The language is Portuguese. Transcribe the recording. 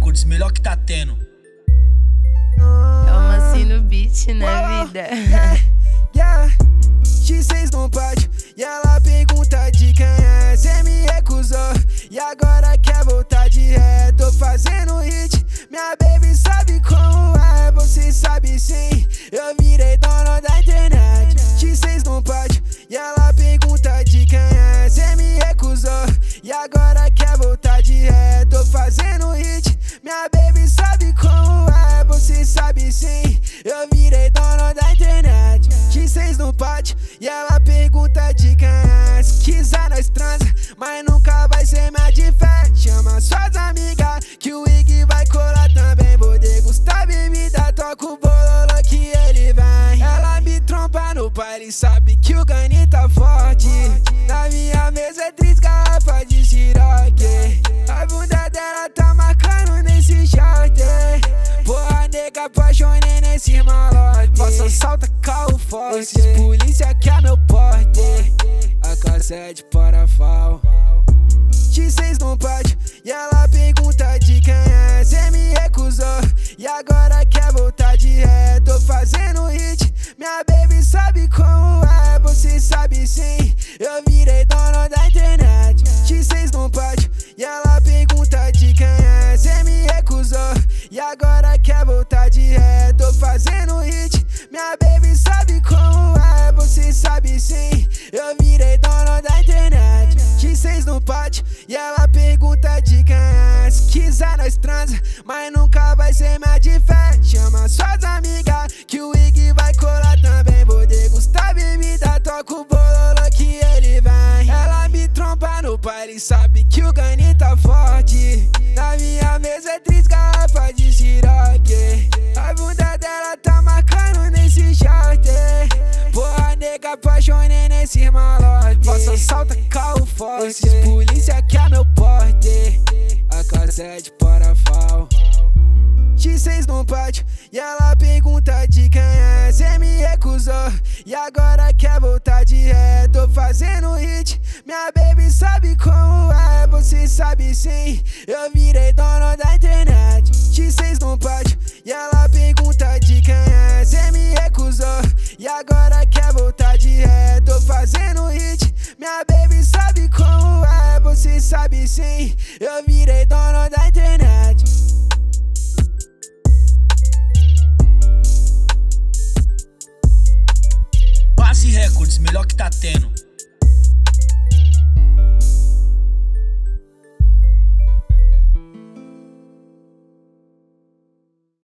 recordes, melhor que tá tendo. É uma assim no beat, né, vida? X6 no pátio e ela pergunta de quem é. Cê me recusou e agora quer voltar de ré. Tô fazendo hit, minha baby sabe como é. Você sabe sim, eu virei dono da internet. X6 no pátio e ela pergunta de quem é. Cê me recusou e agora quer voltar de ré. Tô fazendo hit, minha baby sabe como é. Você sabe sim, eu virei dono da internet. X6 no pátio e ela pergunta de quem é. Se quiser nós transa, mas nunca vai ser minha de fé. Chama suas amigas que o Ig vai colar também. Vou degustar bebida, toca o bololô que ele vem. Ela me tromba no baile, sabe que o Gany tá forte. Na minha mesa é 3 garrafas de siroque. A bunda dela tá marcando nesse short. Porra nega, apaixonei nesse malote. Faça salta, carro forte. Esses polícia que é meu porte. A cassete para fal. X6 no pátio e ela pergunta de quem é. Cê me recusou e agora quer voltar de ré. Tô fazendo hit, minha baby sabe como é. Você sabe sim, eu virei dono da internet. X6 no pátio e ela pergunta de quem é. Cê me recusou e agora quer voltar de ré. Tô fazendo hit, minha baby sabe como é. Você sabe sim, eu virei dono da internet. X6 no pátio e ela pergunta de quem é. Se quiser nós transa, mas nunca vai ser minha de fé. Chama suas amigas que o Ig vai colar também. Vou degustar bebida, toca o bololô que ele vem. Ela me tromba no baile, sabe que o Gany tá forte. Na minha mesa é 3 garrafas de siroque. A bunda dela tá marcando nesse short. Porra nega, apaixonei nesse malote. Faça salta, carro forte. Esses polícia que é meu porte. A cassete para fal. X6 no pátio e ela pergunta de quem é. Cê me recusou e agora quer voltar de ré. Tô fazendo hit, minha baby sabe como é. Você sabe sim, eu virei dono da internet. X6 no pátio e ela pergunta de quem é. Cê me recusou e agora quer voltar de ré. Tô fazendo hit, minha baby sabe como é. Você sabe sim,